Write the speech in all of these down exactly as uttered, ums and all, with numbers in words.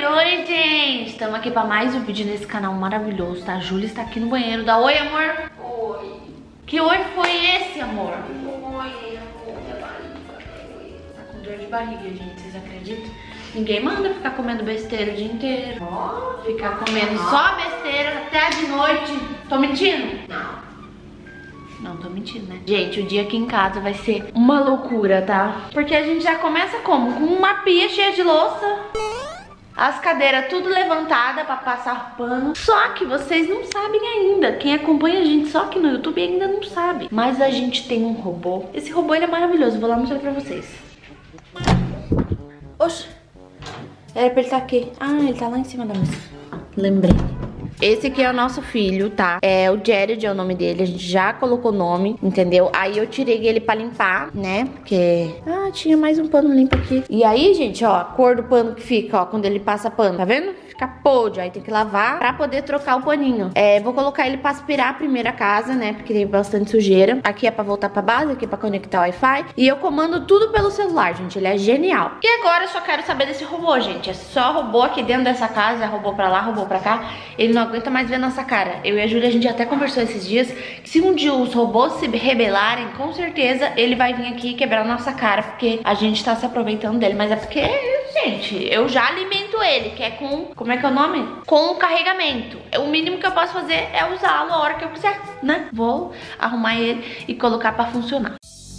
Oi, oi, gente! Estamos aqui para mais um vídeo nesse canal maravilhoso, tá? A Júlia está aqui no banheiro. Dá oi, amor! Oi. Que oi foi esse, amor? Oi, amor. Tá com dor de barriga, gente, vocês acreditam? Ninguém manda ficar comendo besteira o dia inteiro. Oh, Ficar comendo só besteira até de noite. Tô mentindo? não. Não, tô mentindo, né? Gente, o dia aqui em casa vai ser uma loucura, tá? Porque a gente já começa como? Com uma pia cheia de louça. As cadeiras tudo levantada pra passar pano. Só que vocês não sabem ainda. Quem acompanha a gente só aqui no YouTube ainda não sabe. Mas a gente tem um robô. Esse robô, ele é maravilhoso. Vou lá mostrar pra vocês. Oxe. Era pra ele estar aqui. Ah, ele tá lá em cima da mesa. Lembrei. Esse aqui é o nosso filho, tá? É o Jared, é o nome dele. A gente já colocou o nome, entendeu? Aí eu tirei ele pra limpar, né? Porque... Ah, tinha mais um pano limpo aqui. E aí, gente, ó, a cor do pano que fica, ó, quando ele passa pano, tá vendo? Fica podre. Aí tem que lavar pra poder trocar o paninho. É, vou colocar ele pra aspirar a primeira casa, né? Porque tem bastante sujeira. Aqui é pra voltar pra base, aqui é pra conectar o Wi-Fi. E eu comando tudo pelo celular, gente. Ele é genial. E agora eu só quero saber desse robô, gente. É só robô aqui dentro dessa casa. Robô pra lá, robô pra cá. Ele não aguenta mais ver nossa cara. Eu e a Júlia, a gente até conversou esses dias que se um dia os robôs se rebelarem, com certeza ele vai vir aqui quebrar nossa cara, porque a gente tá se aproveitando dele. Mas é porque, gente, eu já alimento ele, que é com... Como é que é o nome? Com o carregamento. O mínimo que eu posso fazer é usá-lo a hora que eu quiser, né? Vou arrumar ele e colocar pra funcionar.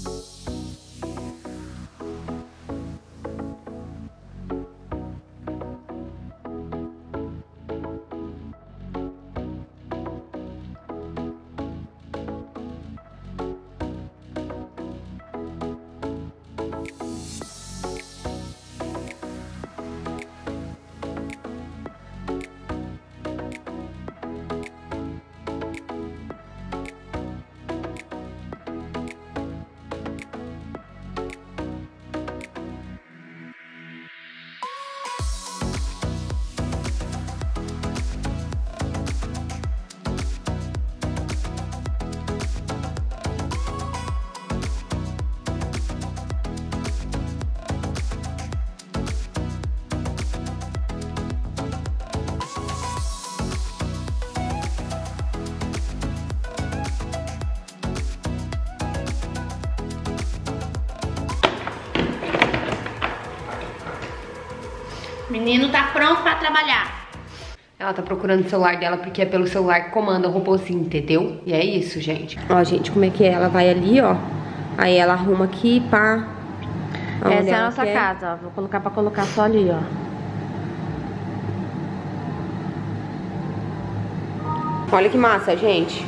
Menino tá pronto pra trabalhar. Ela tá procurando o celular dela porque é pelo celular que comanda o robôzinho, entendeu? E é isso, gente. Ó, gente, como é que é? Ela vai ali, ó. Aí ela arruma aqui, pá. Essa é a nossa casa, ó. Vou colocar pra colocar só ali, ó. Olha que massa, gente.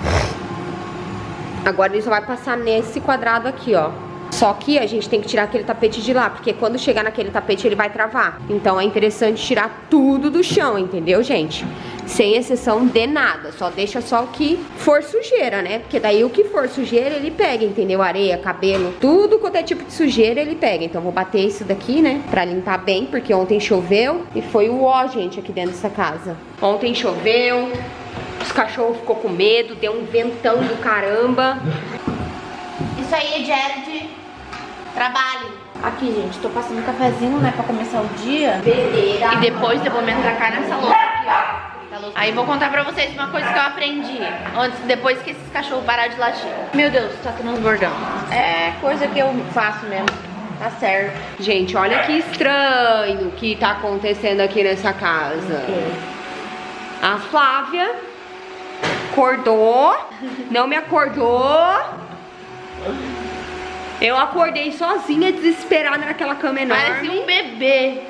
Agora ele só vai passar nesse quadrado aqui, ó. Só que a gente tem que tirar aquele tapete de lá, porque quando chegar naquele tapete ele vai travar. Então é interessante tirar tudo do chão, entendeu, gente? Sem exceção de nada, só deixa só o que for sujeira, né? Porque daí o que for sujeira ele pega, entendeu? Areia, cabelo, tudo quanto é tipo de sujeira ele pega. Então vou bater isso daqui, né? Pra limpar bem, porque ontem choveu e foi o ó, gente, aqui dentro dessa casa. Ontem choveu, os cachorros ficou com medo, deu um ventão do caramba. Isso aí, Jared. Trabalhe. Aqui, gente, tô passando um cafezinho, né, pra começar o dia. Bebeira. E depois eu vou me atracar nessa louça aqui, ó. Aí vou contar pra vocês uma coisa que eu aprendi antes, depois que esses cachorros pararam de latir. Meu Deus, tá transbordando. É coisa que eu faço mesmo. Tá certo. Gente, olha que estranho que tá acontecendo aqui nessa casa. A Flávia acordou, não me acordou. Eu acordei sozinha, desesperada naquela cama enorme. Parecia um bebê.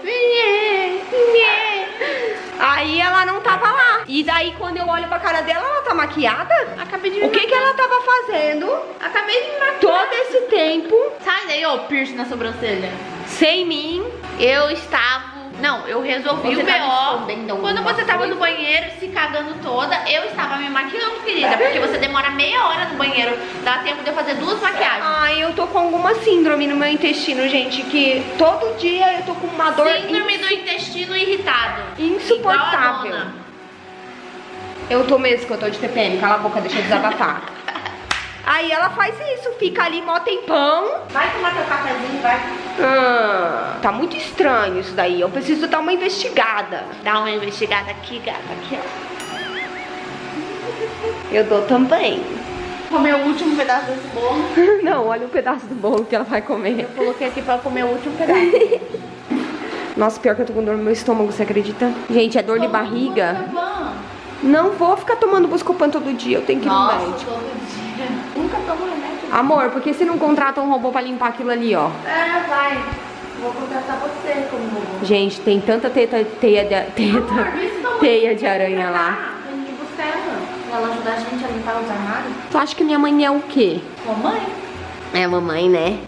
Aí ela não tava lá. E daí quando eu olho pra cara dela, ela tá maquiada? Acabei de me O que que ela tava fazendo Acabei de me maquiar. todo esse tempo Sai daí, ó, piercing na sobrancelha. sem mim? Eu estava... Não, eu resolvi Você o tá B O. escondendo Quando alguma você tava coisa? no banheiro se cagando toda, eu estava me maquiando, querida. Porque você demora meia hora no banheiro. Dá tempo de eu fazer duas maquiagens. Ai, eu tô com alguma síndrome no meu intestino, gente. Que todo dia eu tô com uma dor Síndrome do intestino irritado. insuportável. Igual a dona. Eu tô mesmo que eu tô de T P M. Cala a boca, deixa eu desabafar. Aí ela faz isso, fica ali mó tempão. Vai tomar teu cafezinho, vai. Ah, tá muito estranho isso daí. Eu preciso dar uma investigada. Dá uma investigada aqui, gata. Aqui, ó. Eu dou também. Comer o último pedaço desse bolo. Não, olha o pedaço do bolo que ela vai comer. Eu coloquei aqui pra comer o último pedaço. Nossa, pior que eu tô com dor no meu estômago, você acredita? Gente, é dor de barriga. Buscopan. Não vou ficar tomando Buscopan todo dia, eu tenho que ir no Nossa, médico. todo dia. Nunca tomo remédio. Amor, por que você não contrata um robô pra limpar aquilo ali, ó? É, vai. Vou contratar você como robô. Gente, tem tanta teta, teia de, teta, Amor, teia de aranha lá. Tem que buscar ela. Pra ela ajudar a gente a limpar os armários. Tu acha que minha mãe é o quê? Mamãe. É mamãe, né?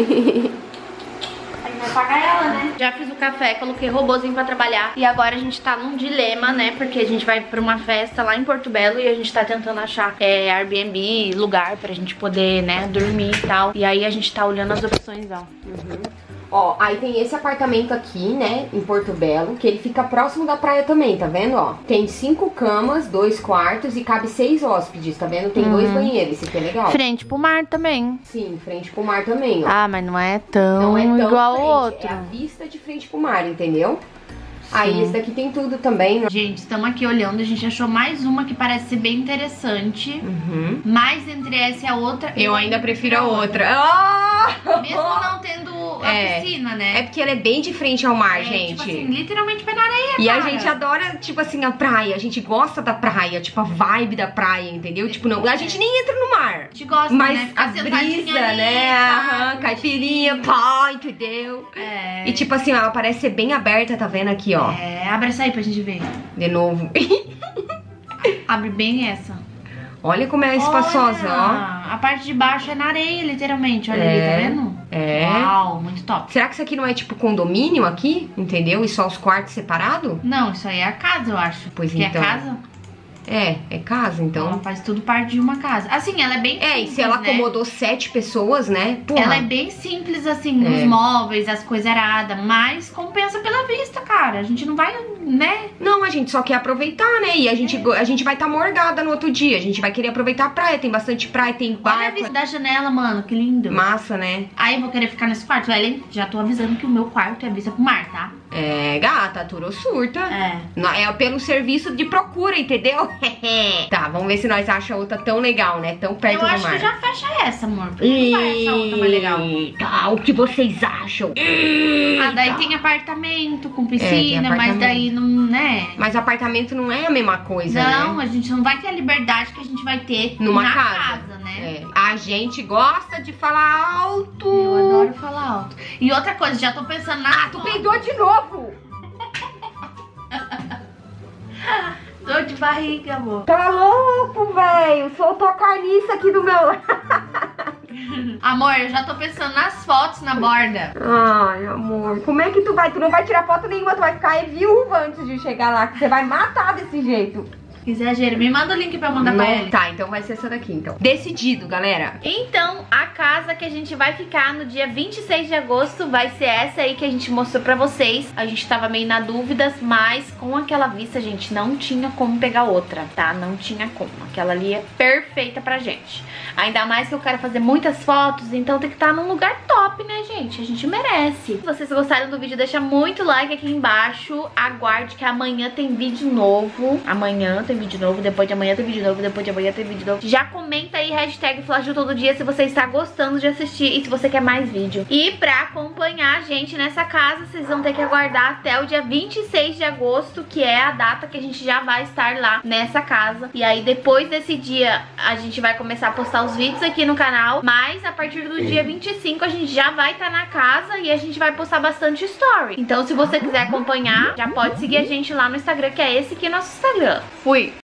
Aí vai pagar ela, né? Já fiz o café, coloquei robozinho pra trabalhar. E agora a gente tá num dilema, né? Porque a gente vai pra uma festa lá em Porto Belo e a gente tá tentando achar é, Airbnb, lugar pra gente poder, né, dormir e tal. E aí a gente tá olhando as opções, ó. Uhum. Ó, aí tem esse apartamento aqui, né, em Porto Belo, que ele fica próximo da praia também, tá vendo, ó? Tem cinco camas, dois quartos e cabe seis hóspedes, tá vendo? Tem uhum. dois banheiros, isso aqui é legal. Frente pro mar também. Sim, frente pro mar também, ó. Ah, mas não é tão, não é tão igual ao outro. É a vista de frente pro mar, entendeu? Sim. Aí esse daqui tem tudo também, né? Gente, estamos aqui olhando, a gente achou mais uma que parece ser bem interessante. Uhum. Mas entre essa e a outra... Eu, eu ainda prefiro a outra. outra. Oh! Mesmo não tendo a é. piscina, né? É porque ela é bem de frente ao mar, é, gente. Tipo assim, literalmente pé na areia, E cara. a gente adora, tipo assim, a praia. A gente gosta da praia, tipo, a vibe da praia, entendeu? Tipo, não, a gente nem entra no mar. A gente gosta, mas né? a brisa, né? Aham, caipirinha, pá, entendeu? É. E tipo assim, ó, ela parece ser bem aberta, tá vendo aqui, ó? É, abre essa aí pra gente ver. De novo. Abre bem essa. Olha como é espaçosa, olha, ó. A parte de baixo é na areia, literalmente. Olha é, ali, tá vendo? É. Uau, muito top. Será que isso aqui não é tipo condomínio aqui? Entendeu? E só os quartos separados? Não, isso aí é a casa, eu acho. Pois Porque então. é casa? É, é casa, então. Ela faz tudo parte de uma casa. Assim, ela é bem simples, É, e se ela né? acomodou sete pessoas, né? Porra. Ela é bem simples, assim, É. nos móveis, as coisas aradas, mas compensa pela vista, cara. A gente não vai, né? Não, a gente só quer aproveitar, né? E a gente, É. a gente vai estar tá morgada no outro dia. A gente vai querer aproveitar a praia. Tem bastante praia, tem Olha a barco. vista da janela, mano, que lindo. Massa, né? Aí eu vou querer ficar nesse quarto. Ellen, já tô avisando que o meu quarto é vista pro mar, tá? É, gata, a Turo surta. É. Não, é pelo serviço de procura, entendeu? Tá, vamos ver se nós achamos outra tão legal, né? Tão perto Eu do acho mar. que já fecha essa, amor. Porque não vai achar outra mais legal. Tá, o que vocês acham? Ah, daí tem apartamento com piscina, É, tem mas apartamento. daí não, né? Mas apartamento não é a mesma coisa, Não, né? a gente não vai ter a liberdade que a gente vai ter Numa na casa. casa, né? É. A gente gosta de falar alto. Eu adoro falar alto. E outra coisa, já tô pensando na... Ah, tu peidou de novo. Dor de barriga, amor. Tá louco, velho. Soltou a carniça aqui do meu... Amor, eu já tô pensando nas fotos na borda. Ai, amor. Como é que tu vai? Tu não vai tirar foto nenhuma. Tu vai ficar é viúva antes de chegar lá. Que você vai matar desse jeito. Exagero. Me manda o link pra eu mandar pra ele. Tá, então vai ser essa daqui, então. Decidido, galera. Então, a casa que a gente vai ficar no dia vinte e seis de agosto vai ser essa aí que a gente mostrou pra vocês. A gente tava meio na dúvidas, mas com aquela vista, gente, não tinha como pegar outra, tá? Não tinha como. Aquela ali é perfeita pra gente. Ainda mais que eu quero fazer muitas fotos, então tem que estar num lugar top, né, gente? A gente merece. Se vocês gostaram do vídeo, deixa muito like aqui embaixo. Aguarde que amanhã tem vídeo novo. Amanhã tem vídeo novo, depois de amanhã tem vídeo novo, depois de amanhã tem vídeo novo. Já comenta aí, hashtag Flaju todo dia, se você está gostando de assistir e se você quer mais vídeo. E pra acompanhar a gente nessa casa, vocês vão ter que aguardar até o dia vinte e seis de agosto, que é a data que a gente já vai estar lá nessa casa. E aí depois desse dia, a gente vai começar a postar os vídeos aqui no canal, mas a partir do dia vinte e cinco a gente já vai estar na casa e a gente vai postar bastante story. Então se você quiser acompanhar, já pode seguir a gente lá no Instagram, que é esse aqui, nosso Instagram. Fui!